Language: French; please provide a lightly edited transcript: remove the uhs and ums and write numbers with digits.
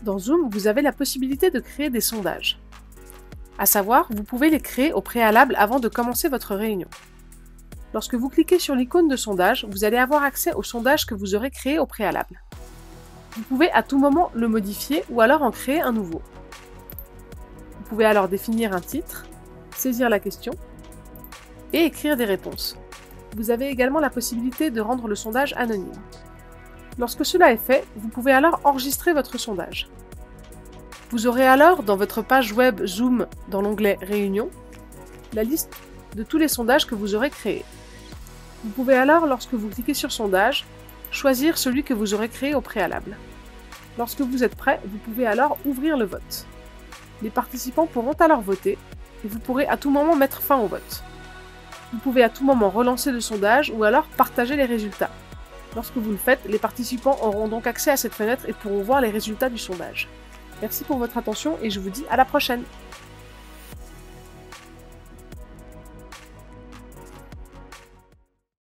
dans Zoom, vous avez la possibilité de créer des sondages. À savoir, vous pouvez les créer au préalable avant de commencer votre réunion. Lorsque vous cliquez sur l'icône de sondage, vous allez avoir accès au sondage que vous aurez créé au préalable. Vous pouvez à tout moment le modifier ou alors en créer un nouveau. Vous pouvez alors définir un titre, saisir la question et écrire des réponses. Vous avez également la possibilité de rendre le sondage anonyme. Lorsque cela est fait, vous pouvez alors enregistrer votre sondage. Vous aurez alors dans votre page web Zoom, dans l'onglet Réunion, la liste de tous les sondages que vous aurez créés. Vous pouvez alors, lorsque vous cliquez sur Sondage, choisir celui que vous aurez créé au préalable. Lorsque vous êtes prêt, vous pouvez alors ouvrir le vote. Les participants pourront alors voter et vous pourrez à tout moment mettre fin au vote. Vous pouvez à tout moment relancer le sondage ou alors partager les résultats. Lorsque vous le faites, les participants auront donc accès à cette fenêtre et pourront voir les résultats du sondage. Merci pour votre attention et je vous dis à la prochaine!